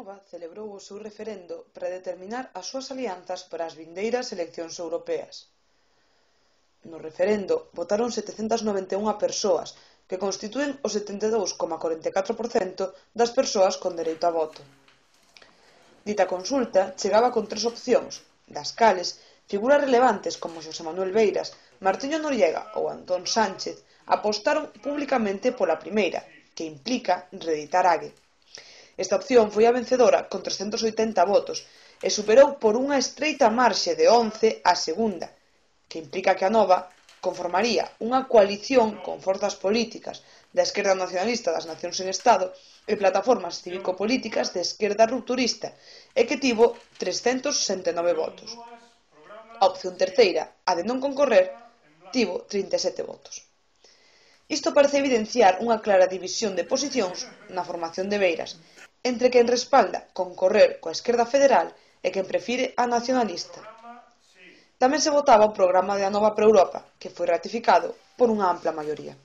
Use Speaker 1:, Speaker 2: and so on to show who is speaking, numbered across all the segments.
Speaker 1: Anova celebrou o seu referendo para determinar as súas alianzas para as vindeiras eleccións europeas. No referendo votaron 791 persoas, que constitúen o 72,44% das persoas con dereito a voto. Dita consulta chegaba con 3 opcións, das cales figuras relevantes como Xosé Manuel Beiras, Martiño Noriega ou Antón Sánchez apostaron públicamente pola primeira, que implica reeditar Ague. Esta opción foi a vencedora con 380 votos e superou por unha estreita marxe de 11 a segunda, que implica que Anova conformaría unha coalición con forzas políticas da esquerda nacionalista das nacións en Estado e plataformas cívico-políticas de esquerda rupturista e que tivo 369 votos. A opción terceira, a de non concorrer, tivo 37 votos. Isto parece evidenciar unha clara división de posicións na formación de Beiras, entre quen respalda concorrer coa esquerda federal e quen prefire a nacionalista. Tamén se votaba o programa de Anova para Europa, que foi ratificado por unha ampla maioría.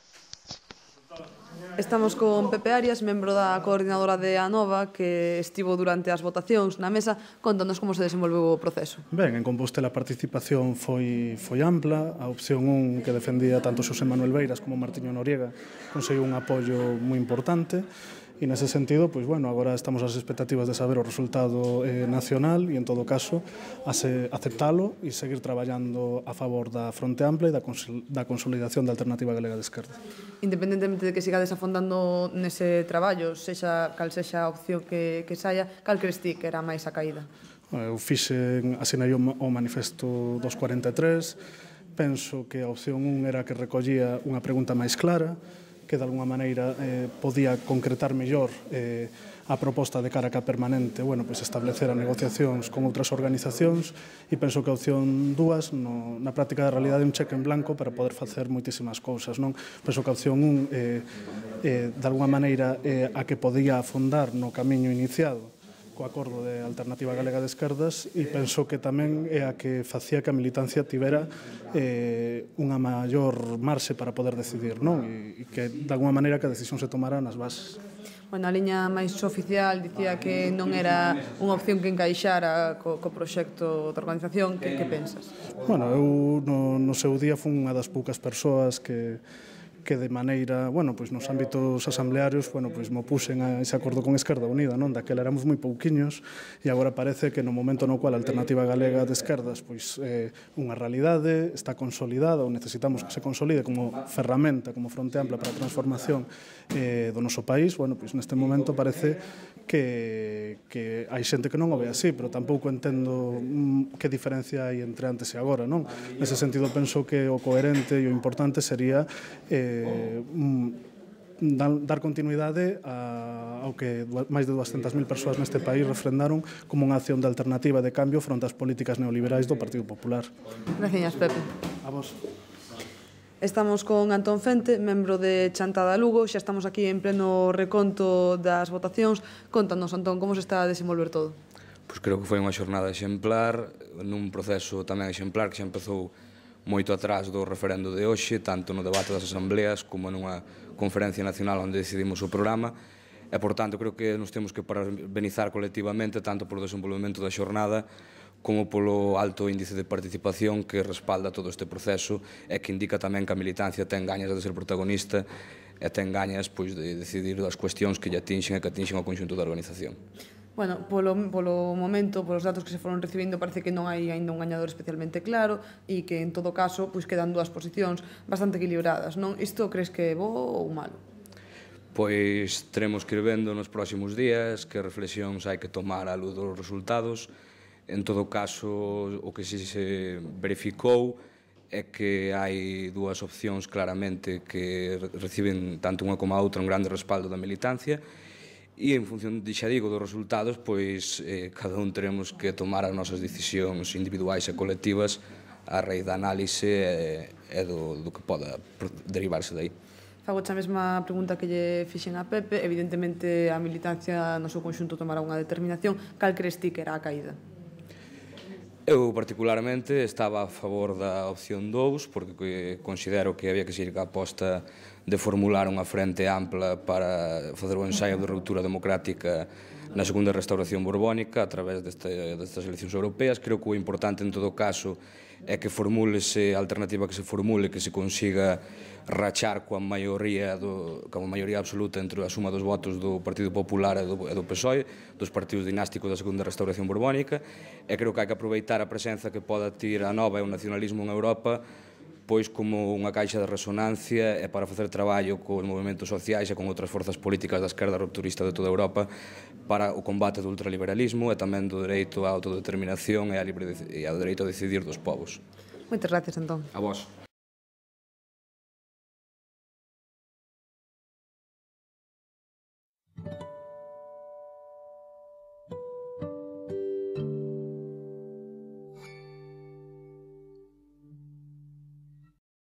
Speaker 2: Estamos con Pepe Arias, membro da coordinadora de Anova, que estivo durante as votacións na mesa. Contanos como se desenvolveu o proceso.
Speaker 3: Ben, en Compostela a participación foi ampla. A opción 1, que defendía tanto Xosé Manuel Beiras como Martiño Noriega, conseguiu un apoio moi importante. E nese sentido, pois, bueno, agora estamos ás expectativas de saber o resultado nacional e, en todo caso, aceptalo e seguir traballando a favor da Fronte Ampla e da consolidación da Alternativa Galega de Esquerda.
Speaker 2: Independentemente de que sigades afondando nese traballo, cal sexa a opción que saia, cal crees ti que era máis a caída?
Speaker 3: Eu asinei o manifesto dos 43, penso que a opción 1 era que recollía unha pregunta máis clara, que de alguna maneira podía concretar mellor a proposta de cara a permanente, establecer as negociacións con outras organizacións, e penso que a opción 2, na práctica da realidade, é un cheque en blanco para poder facer moitísimas cousas. Penso que a opción 1, de alguna maneira, a que podía afondar no camiño iniciado co acordo de Alternativa Galega de Esquerdas, e penso que tamén é a que facía que a militancia tivera unha maior marxe para poder decidir, e que, de alguna maneira, que a decisión se tomara nas bases.
Speaker 2: A liña máis oficial dicía que non era unha opción que encaixara co proxecto da organización. Que pensas?
Speaker 3: Eu no seu día fui unha das poucas persoas que de maneira, nos ámbitos asamblearios, me opuxen a ese acordo con Esquerda Unida, daquela éramos moi pouquiños, e agora parece que no momento no cual a Alternativa Galega de Esquerdas é unha realidade, está consolidada, ou necesitamos que se consolide como ferramenta, como fronte ampla para a transformación do noso país, neste momento parece que hai xente que non o ve así, pero tampouco entendo que diferencia hai entre antes e agora, Nese sentido, penso que o coherente e o importante sería dar continuidade ao que máis de 200.000 persoas neste país refrendaron como unha acción de alternativa de cambio fronte ás políticas neoliberais do Partido Popular.
Speaker 2: Gracias, Pepe.
Speaker 3: A vos.
Speaker 2: Estamos con Antón Fente, membro de Chantada Lugo. Xa estamos aquí en pleno reconto das votacións. Contanos, Antón, como se está a desenvolver todo?
Speaker 4: Pois creo que foi unha xornada exemplar, nun proceso tamén exemplar que xa empezou moito atrás do referendo de hoxe, tanto no debate das asambleas como nunha conferencia nacional onde decidimos o programa, e, por tanto, creo que nos temos que parabenizar colectivamente tanto polo desenvolvemento da xornada como polo alto índice de participación que respalda todo este proceso e que indica tamén que a militancia ten gañas de ser protagonista e ten gañas de decidir as cuestións que lle atinxen e que atinxen ao conxunto da organización.
Speaker 2: Polo momento, polos datos que se foron recibindo, parece que non hai ainda un gañador especialmente claro e que, en todo caso, quedan dúas posicións bastante equilibradas, non? Isto crees que é bo ou malo?
Speaker 4: Pois teremos que ir vendo nos próximos días que reflexións hai que tomar á luz dos resultados. En todo caso, o que si se verificou é que hai dúas opcións claramente que reciben tanto unha como a outra un grande respaldo da militancia. E, en función, xa digo, dos resultados, cada un teremos que tomar as nosas decisións individuais e colectivas a raíz da análise e do que poda derivarse dai.
Speaker 2: Fago a mesma pregunta que lle fixen a Pepe. Evidentemente, a militancia no seu conxunto tomará unha determinación. Cal crees ti que era a caída?
Speaker 4: Eu, particularmente, estaba a favor da opción 2, porque considero que había que seguir a aposta de formular unha frente ampla para facer o ensaio de ruptura democrática na segunda restauración borbónica a través destas eleccións europeas. Creo que o importante en todo caso é que formúlese a alternativa que se formule, que se consiga rachar coa maioría absoluta entre a suma dos votos do Partido Popular e do PSOE, dos partidos dinásticos da segunda restauración borbónica, e creo que hai que aproveitar a presenza que poda ter a Nova e o nacionalismo en Europa pois como unha caixa de resonancia e para facer traballo cos movimentos sociais e con outras forzas políticas da esquerda rupturista de toda Europa para o combate do ultraliberalismo e tamén do dereito á autodeterminación e ao dereito a decidir dos povos.
Speaker 2: Moitas gracias, Antón.
Speaker 4: A vos.